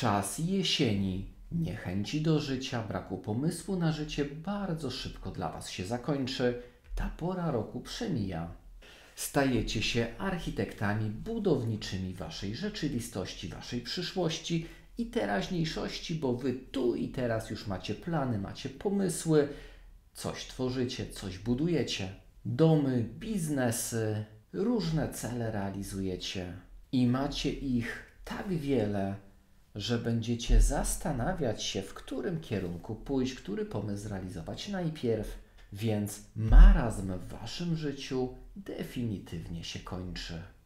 Czas jesieni, niechęci do życia, braku pomysłu na życie bardzo szybko dla Was się zakończy. Ta pora roku przemija. Stajecie się architektami budowniczymi Waszej rzeczywistości, Waszej przyszłości i teraźniejszości, bo Wy tu i teraz już macie plany, macie pomysły, coś tworzycie, coś budujecie. Domy, biznesy, różne cele realizujecie i macie ich tak wiele, że będziecie zastanawiać się, w którym kierunku pójść, który pomysł zrealizować najpierw, więc marazm w Waszym życiu definitywnie się kończy.